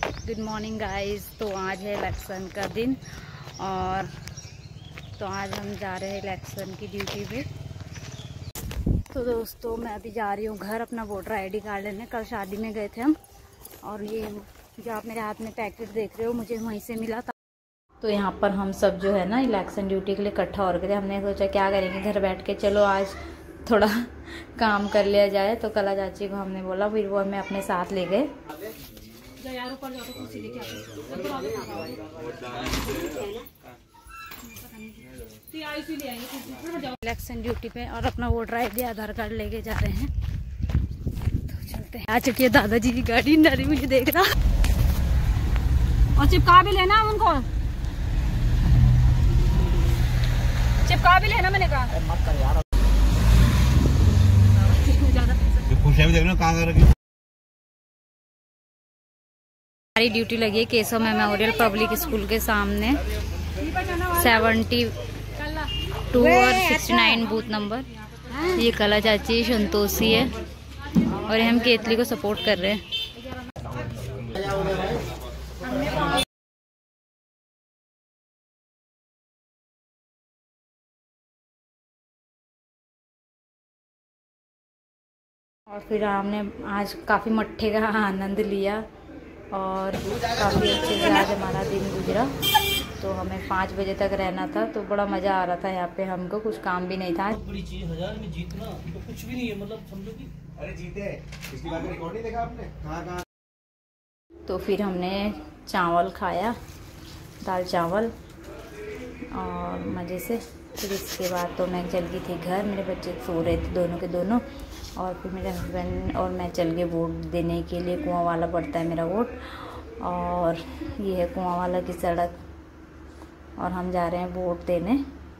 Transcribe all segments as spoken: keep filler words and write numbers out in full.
Good morning guys. तो आज है इलेक्शन का दिन और तो आज हम जा रहे हैं इलेक्शन की ड्यूटी पे। तो दोस्तों मैं अभी जा रही हूँ घर अपना वोटर आईडी कार्ड लेने। कल शादी में गए थे हम और ये जो आप मेरे हाथ में पैकेट देख रहे हो मुझे वहीं से मिला था। तो यहाँ पर हम सब जो है ना इलेक्शन ड्यूटी के लिए इकट्ठा हो गए थे। हमने सोचा क्या करेंगे घर बैठ के, चलो आज थोड़ा काम कर लिया जाए। तो कला चाची को हमने बोला, फिर वो हमें अपने साथ ले गए। इलेक्शन ड्यूटी पे और अपना वोटर आईडी आधार कार्ड लेके जा रहे हैं। तो चलते हैं। आ चुकी है दादाजी की गाड़ी, नारी मुझे देख रहा। और चिपका भी लेना उनको, चिपका भी लेना मैंने कहा। मत कर यार, हमारी ड्यूटी लगी है केशव मेमोरियल पब्लिक स्कूल के सामने, सेवेंटी टू और सिक्सटी नाइन बूथ नंबर। ये कला चाची संतोषी है और हम केतली को सपोर्ट कर रहे हैं। और फिर हमने आज काफ़ी मट्ठे का आनंद लिया और काफ़ी अच्छे से आज हमारा दिन गुजरा। तो हमें पाँच बजे तक रहना था, तो बड़ा मज़ा आ रहा था यहाँ पे। हमको कुछ काम भी नहीं था। बड़ी चीज हजार में जीतना तो कुछ भी नहीं है, मतलब समझो कि अरे जीते पिछली बार का रिकॉर्ड नहीं देखा आपने? कहाँ कहाँ। तो फिर हमने चावल खाया, दाल चावल और मज़े से। फिर इसके बाद तो मैं चल गई थी घर। मेरे बच्चे सो रहे थे दोनों के दोनों। और फिर मेरे हस्बैंड और मैं चल गए वोट देने के लिए। कुआं वाला पड़ता है मेरा वोट और ये है कुआं वाला की सड़क और हम जा रहे हैं वोट देने।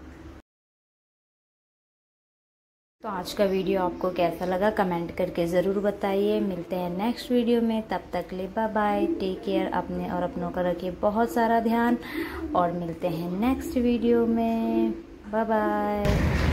तो आज का वीडियो आपको कैसा लगा कमेंट करके ज़रूर बताइए। मिलते हैं नेक्स्ट वीडियो में, तब तक ले बाय बाय, टेक केयर। अपने और अपनों का रखिए बहुत सारा ध्यान और मिलते हैं नेक्स्ट वीडियो में। Bye bye.